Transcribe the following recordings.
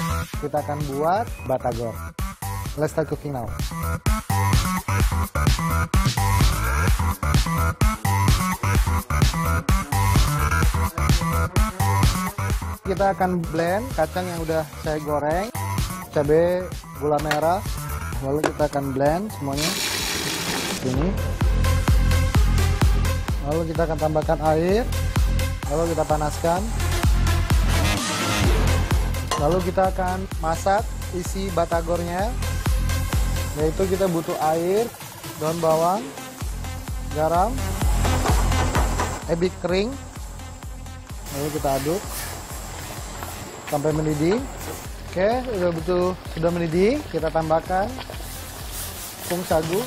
Kita akan buat batagor. Let's start cooking now. Kita akan blend kacang yang udah saya goreng, cabai, gula merah, lalu kita akan blend semuanya. Ini. Lalu kita akan tambahkan air, lalu kita panaskan. Lalu kita akan masak isi batagornya, yaitu kita butuh air, daun bawang, garam, ebi kering, lalu kita aduk sampai mendidih. Oke, sudah mendidih, kita tambahkan tepung sagu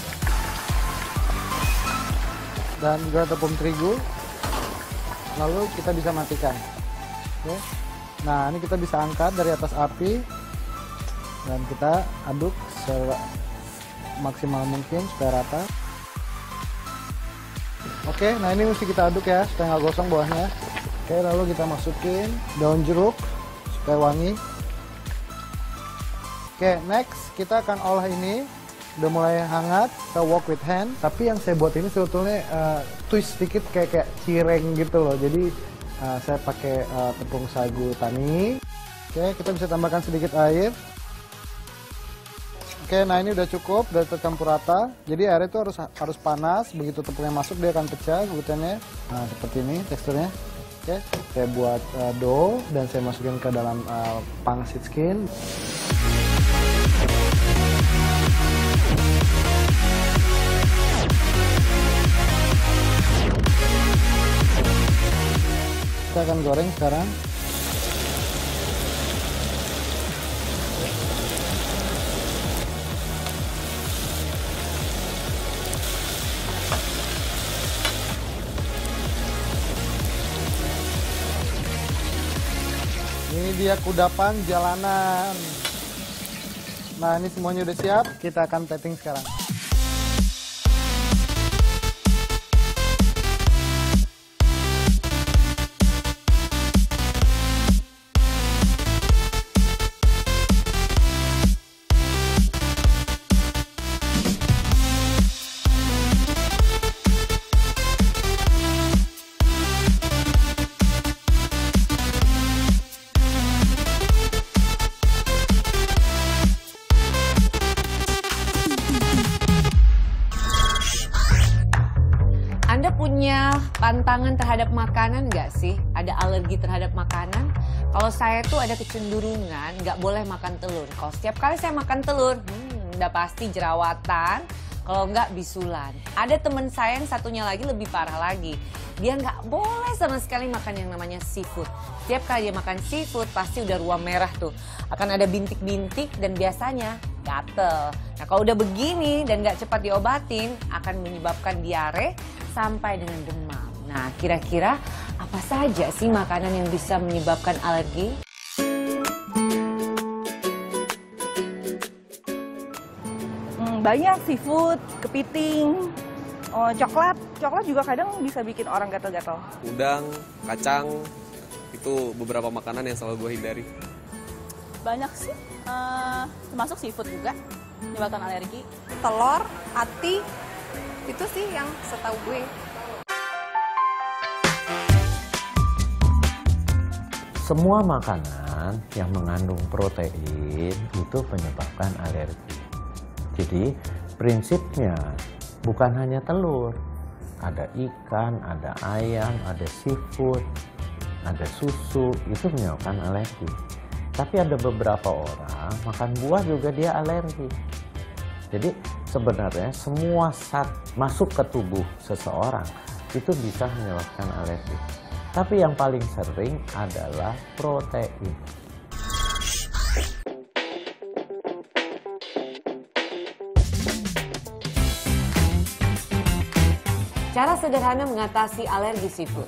dan juga tepung terigu, lalu kita bisa matikan. Oke. Nah, ini kita bisa angkat dari atas api dan kita aduk semaksimal mungkin supaya rata. Oke, nah ini mesti kita aduk ya supaya nggak gosong bawahnya. Oke, lalu kita masukin daun jeruk supaya wangi. Oke, next kita akan olah ini. Udah mulai hangat, kita wok with hand. Tapi yang saya buat ini sebetulnya twist sedikit kayak cireng gitu loh. Jadi saya pakai tepung sagu tani. Oke, kita bisa tambahkan sedikit air. Oke, nah ini udah cukup, udah tercampur rata. Jadi airnya itu harus panas. Begitu tepungnya masuk dia akan pecah glutennya. Nah seperti ini teksturnya. Oke, saya buat dough dan saya masukin ke dalam pangsit skin. Kita akan goreng sekarang. Ini dia kudapan jalanan. Nah, ini semuanya udah siap. Kita akan plating sekarang. Anda punya pantangan terhadap makanan nggak sih? Ada alergi terhadap makanan? Kalau saya tuh ada kecenderungan nggak boleh makan telur. Kalau setiap kali saya makan telur, udah pasti jerawatan. Kalau nggak bisulan. Ada teman saya yang satunya lagi lebih parah lagi. Dia nggak boleh sama sekali makan yang namanya seafood. Setiap kali dia makan seafood pasti udah ruam merah tuh. Akan ada bintik-bintik dan biasanya gatel. Nah kalau udah begini dan nggak cepat diobatin akan menyebabkan diare sampai dengan demam. Nah kira-kira apa saja sih makanan yang bisa menyebabkan alergi? Banyak seafood, kepiting, coklat. Coklat juga kadang bisa bikin orang gatal-gatal. Udang, kacang, itu beberapa makanan yang selalu gue hindari. Banyak sih, termasuk seafood juga menyebabkan alergi. Telur, ati, itu sih yang setahu gue. Semua makanan yang mengandung protein itu menyebabkan alergi. Jadi prinsipnya bukan hanya telur, ada ikan, ada ayam, ada seafood, ada susu, itu menyebabkan alergi. Tapi ada beberapa orang makan buah juga dia alergi. Jadi sebenarnya semua zat masuk ke tubuh seseorang itu bisa menyebabkan alergi. Tapi yang paling sering adalah protein. Cara sederhana mengatasi alergi seafood.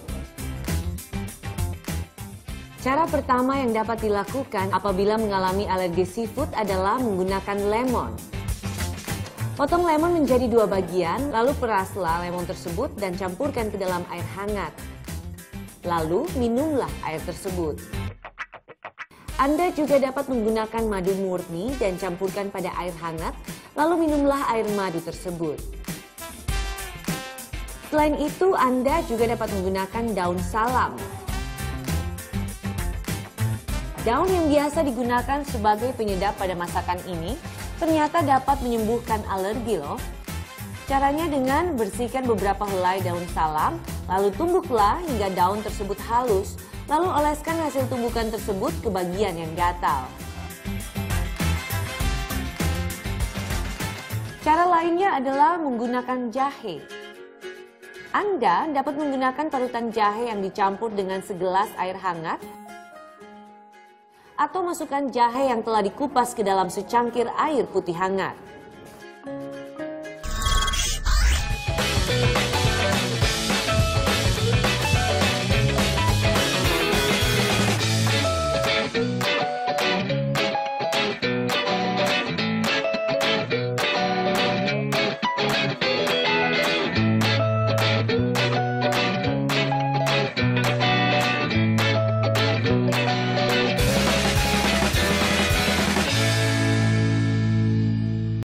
Cara pertama yang dapat dilakukan apabila mengalami alergi seafood adalah menggunakan lemon. Potong lemon menjadi 2 bagian, lalu peraslah lemon tersebut dan campurkan ke dalam air hangat. Lalu minumlah air tersebut. Anda juga dapat menggunakan madu murni dan campurkan pada air hangat, lalu minumlah air madu tersebut. Selain itu, Anda juga dapat menggunakan daun salam. Daun yang biasa digunakan sebagai penyedap pada masakan ini ternyata dapat menyembuhkan alergi loh. Caranya dengan bersihkan beberapa helai daun salam, lalu tumbuklah hingga daun tersebut halus, lalu oleskan hasil tumbukan tersebut ke bagian yang gatal. Cara lainnya adalah menggunakan jahe. Anda dapat menggunakan parutan jahe yang dicampur dengan segelas air hangat, atau masukkan jahe yang telah dikupas ke dalam secangkir air putih hangat.